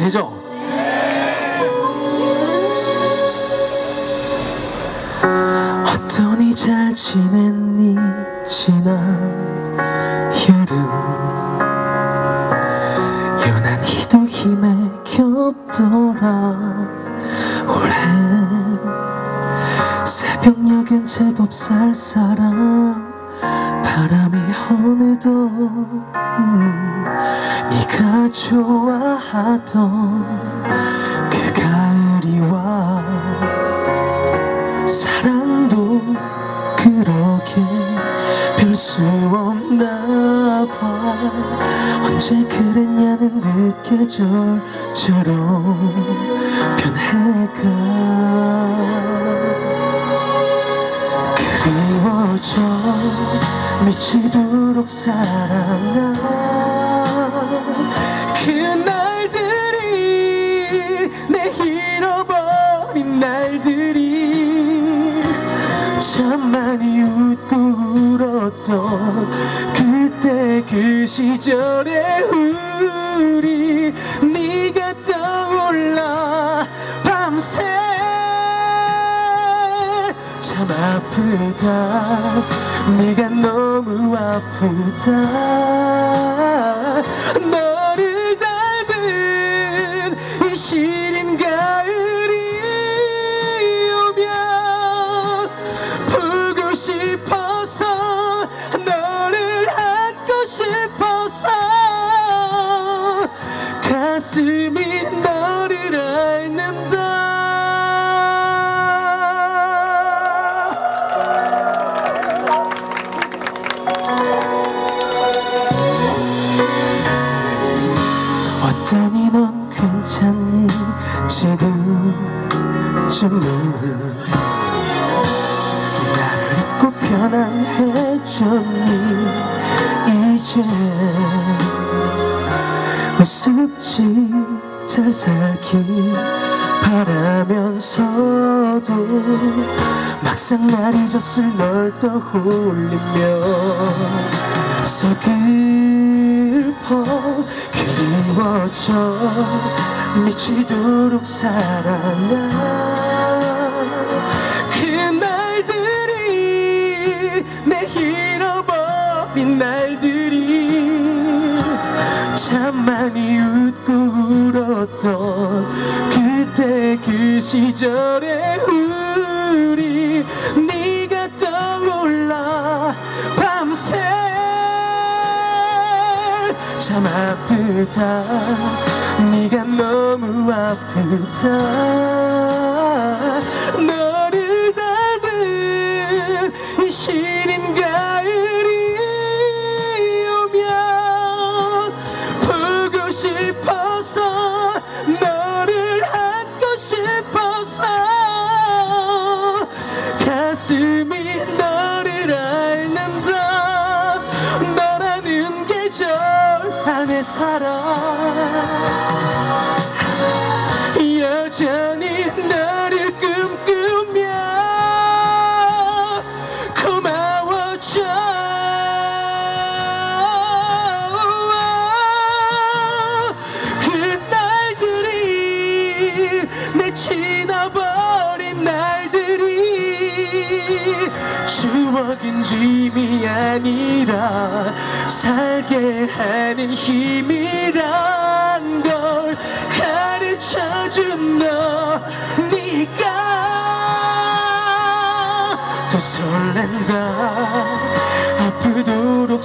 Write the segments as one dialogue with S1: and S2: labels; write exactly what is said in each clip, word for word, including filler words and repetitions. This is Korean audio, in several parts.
S1: 되죠? 어떠니 잘 지냈니 지난 여름 유난히도 힘에 겹더라 올해 새벽녘엔 제법 쌀쌀한 바람이 어느덧 음, 네가 좋아하던 그 가을이 와 사랑도 그렇게 별 수 없나 봐 언제 그랬냐는 늦 계절처럼 변해가 그리워져 미치도록 사랑한 그날들이 내 잃어버린 날들이 참 많이 웃고 울었던 그때 그 시절의 우리 네가 떠올라 밤새 참 아프다 네가 너무 아프다 너를 닮은 이 시린 가을이 오면 보고 싶어서 너를 안고 싶어서 가슴이 너를 앓는다 어떠니 넌 괜찮니 지금쯤은 나를 잊고 편안해졌니 이제 우습지 잘 살길 바라면서도 막상 날 잊었을 널 떠올리며 서글퍼 그리워져 미치도록 사랑한 그날들이 내 잃어버린 날들이 참 많이 웃고 울었던 그때 그 시절의 우리 네가 떠올라 밤새 참 아프다 네가 너무 아프다 너를 닮은 이 시린 가을이 오면 보고 싶어서 너를 안고 싶어서 가슴이 너를 앓는다 너라는 계절 안에 살아 여전히 너를 꿈꾸며 고마워져 그날들이 내 지나버린 날들이 추억인 짐이 아니라 살게 하는 힘이란 걸 가르쳐준 너 네가 또 설렌다 아프도록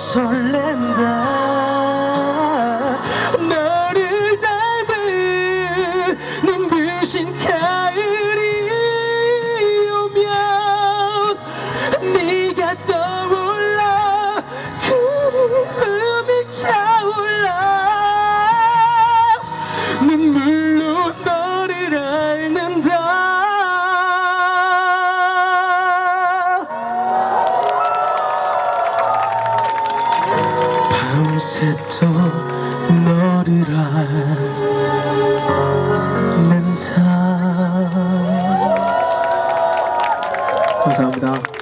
S1: 설렌다 너를 닮은 눈부신 가을이 오면 네가 떠올라 그리움이 차올라 눈물로 너를 앓는다 밤새 또 너를 앓는다 감사합니다.